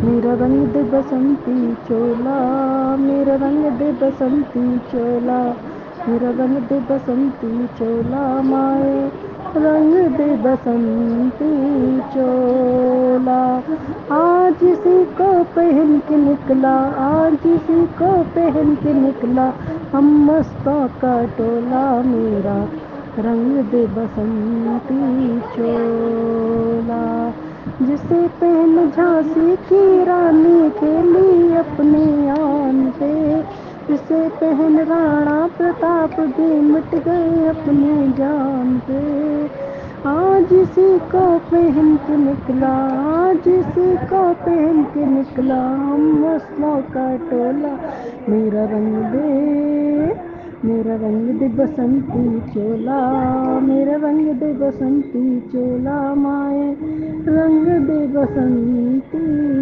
मेरा रंग दे बसंती चोला, मेरा रंग दे बसंती चोला, मेरा रंग दे बसंती चोला माए, रंग दे बसंती चोला। आज इसी को पहन के निकला, आज इसी को पहन के निकला, हम मस्तों का टोला। मेरा रंग दे बसंती चोला, जिसे पहन झांसी की रानी खेली अपने आन पे, जिसे पहन राणा प्रताप भी मिट गए अपनी जान पे। आज इसी को पहन के निकला, आज इसी को पहन के निकला, हम मस्लों का टोला। मेरा रंग दे, मेरा रंग दे बसंती चोला, मेरा रंग दे बसंती चोला माए, रंग दे बसंती